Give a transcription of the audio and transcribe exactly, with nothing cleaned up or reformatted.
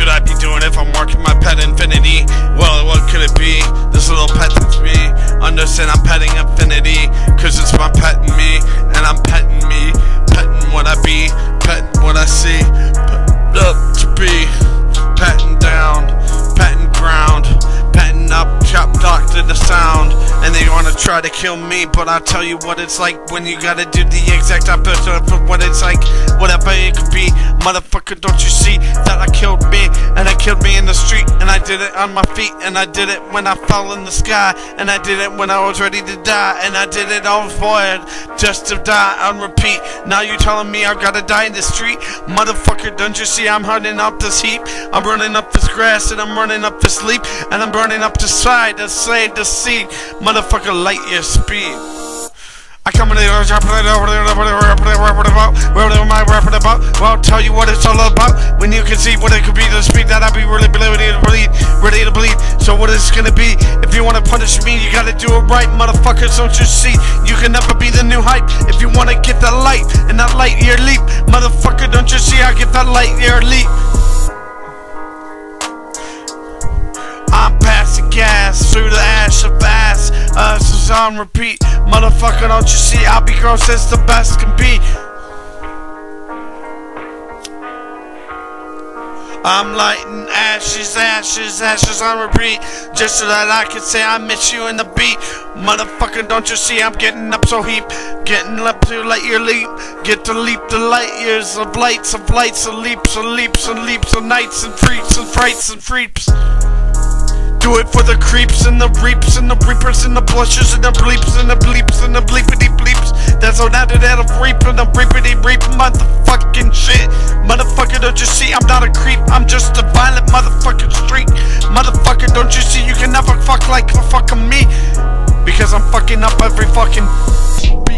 should I be doing if I'm working my pet infinity? Well, what could it be? This little pet that's me. Understand I'm petting infinity, cause it's my pet in me, and I'm petting me, petting what I be, petting what I see, pet up to be, petting down, petting ground, petting up, chop doctor the sound. And they wanna try to kill me, but I'll tell you what it's like when you gotta do the exact opposite of what it's like. Whatever it could be, motherfucker, don't you see that I killed me, and I killed me in the street, and I did it on my feet, and I did it when I fell in the sky, and I did it when I was ready to die, and I did it all for it, just to die on repeat. Now you telling me I've gotta die in the street? Motherfucker, don't you see I'm hunting up this heap? I'm running up this grass, and I'm running up this leap, and I'm burning up the side to save the seed. Motherfucker, light your speed. I come in there, what am I rapping about? Well, I'll tell you what it's all about. When you can see what it could be, the speed that I be really ready to bleed, ready to bleed. So what it's gonna be? If you wanna punish me, you gotta do it right, motherfuckers. Don't you see? You can never be the new hype. If you wanna get that light and that light year leap, motherfucker, don't you see? I get that light year leap. I'm passing gas through the ash of ass. Us is on repeat. Motherfucker, don't you see? I'll be gross as the best can be. I'm lighting ashes, ashes, ashes on repeat, just so that I can say I miss you in the beat. Motherfucker, don't you see I'm getting up so heap, getting up to light year leap, get to leap the light years of lights, of lights, of leaps, of leaps, and leaps, of nights, and freaks, and frights, and freeps. Do it for the creeps and the reaps and the reapers and the blushes and the bleeps and the bleeps and the bleepity bleeps. That's all that that of reap and the reapity reap motherfucking shit. Motherfucker, don't you see I'm not a creep, I'm just a violent motherfucking street. Motherfucker, don't you see you can never fuck like a fucking me, because I'm fucking up every fucking